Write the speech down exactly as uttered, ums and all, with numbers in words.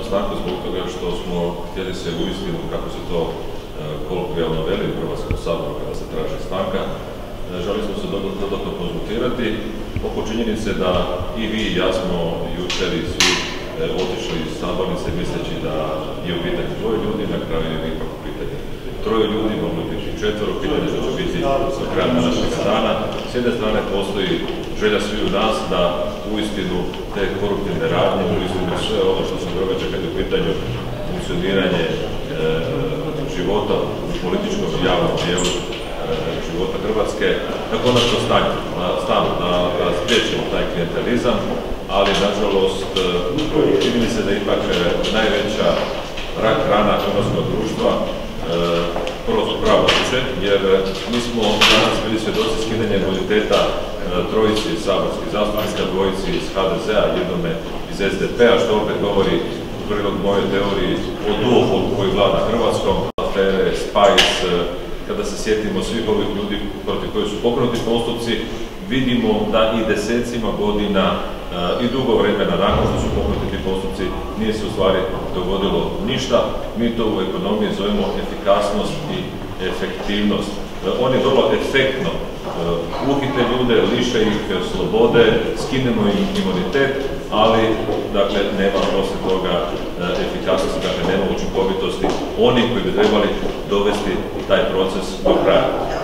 stanku zbog toga što smo htjeli se uistinu, kako se to kolokvijalno veli u Hrvatskom saboru kada se traži stanka, želi smo se dodatno konzultirati oko činjenice da i vi i ja smo jučer i svi otišli iz sabornice misleći da je u pitanju dvoje ljudi, na kraju je ipak u pitanju troje ljudi, mogli biti četvoro, pitanje što će biti do kraja današnjeg dana. S jedne strane postoji želja svi u nas da uistinu te koruptivne radnje, uistinu sve ono što se događa kad je u pitanju funkcioniranje e, života u političkom i javnom dijelu e, života Hrvatske, da konačno stanu, da, da spriječimo taj klijentelizam, ali nažalost čini mi se da je ipak najveća rak rana hrvatskog društva pravosuđe, jer mi smo danas bili svjedoci skidanja imuniteta trojici saborskih zastupnika, dvojici iz ha de zea, jednome iz es de pe a, što opet govori u prilog moje teoriji o duopolu koji vlada Hrvatskom, afere, Spice. Kada se sjetimo svih ovih ljudi protiv koji su pokrenuti postupci, vidimo da i desecima godina i dugo vremena nakon što su pokrenuti ti postupci nije se u stvari dogodilo ništa. Mi to u ekonomiji zovemo efikasnost i efektivnost. Oni vrlo efektno uhite ljude, liše ih slobode, skinemo im imunitet, ali dakle nema poslije toga efikasnosti, dakle nema učinkovitosti oni koji bi trebali dovesti taj proces do kraja.